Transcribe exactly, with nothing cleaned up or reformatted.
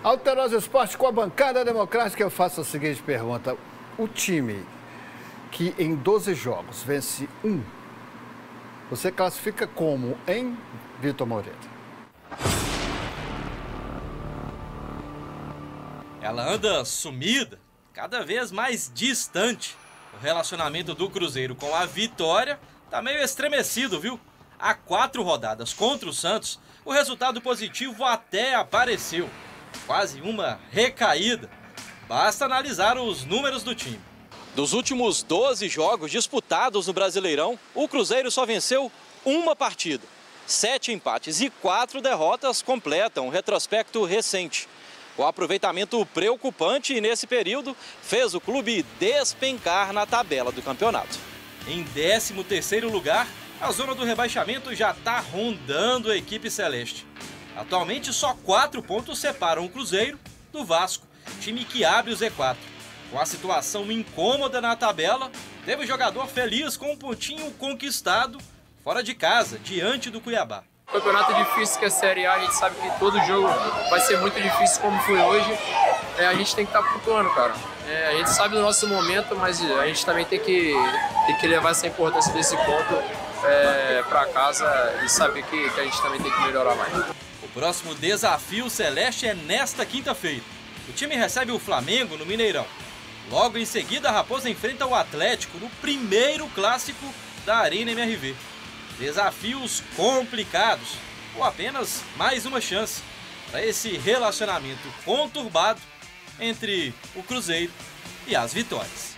Alterosa Esporte com a bancada democrática, eu faço a seguinte pergunta. O time que em doze jogos vence um, você classifica como, hein, Vitor Moreira? Ela anda sumida, cada vez mais distante. O relacionamento do Cruzeiro com a Vitória tá meio estremecido, viu? Há quatro rodadas contra o Santos, o resultado positivo até apareceu. Quase uma recaída. Basta analisar os números do time. Dos últimos doze jogos disputados no Brasileirão, o Cruzeiro só venceu uma partida. Sete empates e quatro derrotas completam o retrospecto recente. O aproveitamento preocupante nesse período fez o clube despencar na tabela do campeonato. Em décimo terceiro lugar, a zona do rebaixamento já está rondando a equipe celeste. Atualmente, só quatro pontos separam o Cruzeiro do Vasco, time que abre o Z quatro. Com a situação incômoda na tabela, teve jogador feliz com um pontinho conquistado fora de casa, diante do Cuiabá. O campeonato é difícil, que é a Série A, a gente sabe que todo jogo vai ser muito difícil como foi hoje. É, a gente tem que estar pontuando, cara. É, a gente sabe do nosso momento, mas a gente também tem que, tem que levar essa importância desse ponto é, para casa e saber que, que a gente também tem que melhorar mais. O próximo desafio celeste é nesta quinta-feira. O time recebe o Flamengo no Mineirão. Logo em seguida, a Raposa enfrenta o Atlético no primeiro clássico da Arena M R V. Desafios complicados, ou apenas mais uma chance para esse relacionamento conturbado entre o Cruzeiro e as Vitórias.